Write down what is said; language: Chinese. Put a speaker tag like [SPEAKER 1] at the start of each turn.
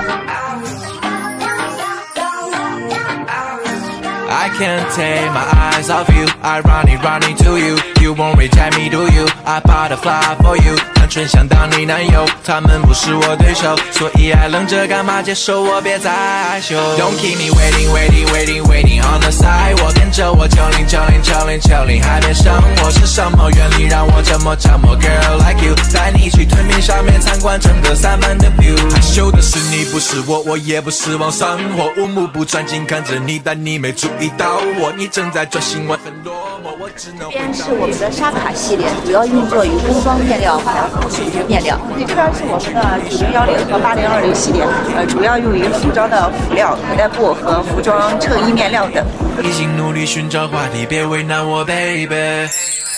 [SPEAKER 1] I can't take my eyes off you. I running to you. You won't reject me, do you? I butterfly for you. 单纯想当你男友，他们不是我对手，所以爱愣着干嘛？接受我，别再害羞。Don't keep me waiting on the side。我跟着我90，还没生活是什么原理让我这么？Girl like you， 带你去推面上面参观整个三门的 view。害羞的是你，不是我，我也不是往生活。我目不转睛看着你，但你没注意到我，你正在专心玩，很落寞，我只能。
[SPEAKER 2] 这边是我们的沙卡系列，主要运作于工装面料和护属面料。这边是我们的9010和8020系列，主要用于服装的辅料、可带布和服装衬衣面料等。
[SPEAKER 1] 一心努力寻找话题，别为难我 ，baby。